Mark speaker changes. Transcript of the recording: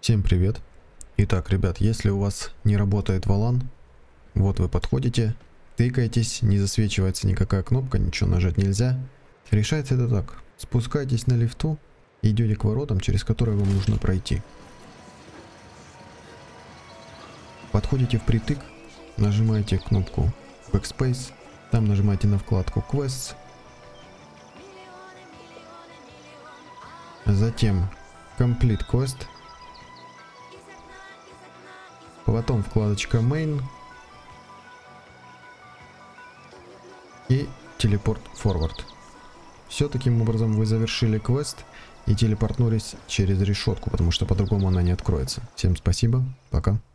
Speaker 1: Всем привет. Итак, ребят, если у вас не работает Валан, вот вы подходите, тыкаетесь, не засвечивается никакая кнопка, ничего нажать нельзя. Решается это так. Спускайтесь на лифту, идете к воротам, через которые вам нужно пройти. Подходите впритык, нажимаете кнопку Backspace, там нажимаете на вкладку Quests, затем Complete Quest, потом вкладочка Main и Teleport Forward. Все, таким образом вы завершили квест и телепортнулись через решетку, потому что по-другому она не откроется. Всем спасибо, пока.